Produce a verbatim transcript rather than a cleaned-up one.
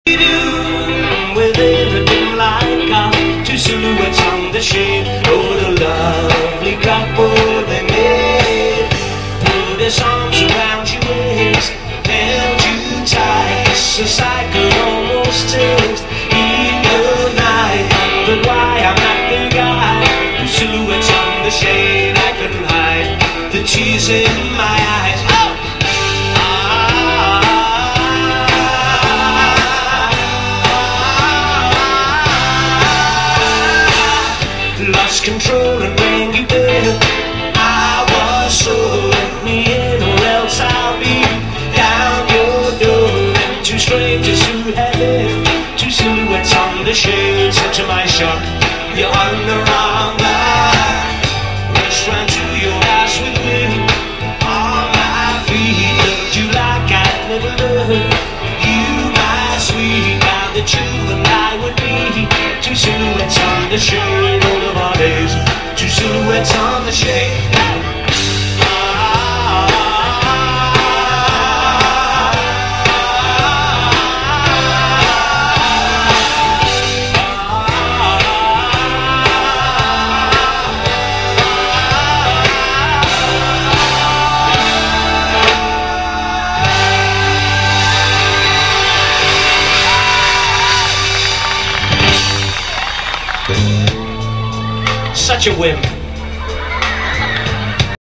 With every dim light come two silhouettes on the shade. Oh, the lovely couple they made. Put his arms around your waist, held you tight. It's a sight could almost taste in the night. But why I'm not the guy? Two silhouettes on the shade. I couldn't hide the tears in my eyes. Oh! Lost control and rang you bell. I was so let me in or else I'll be down your door. And two strangers who had left, two silhouettes on the shade, said to my shock, you're on the wrong line. Rushed round to your house with me on my feet. Loved you like I'd never loved you, my sweet. Now that you and I would be two silhouettes on the shade. Two silhouettes on the shade. Such a whim.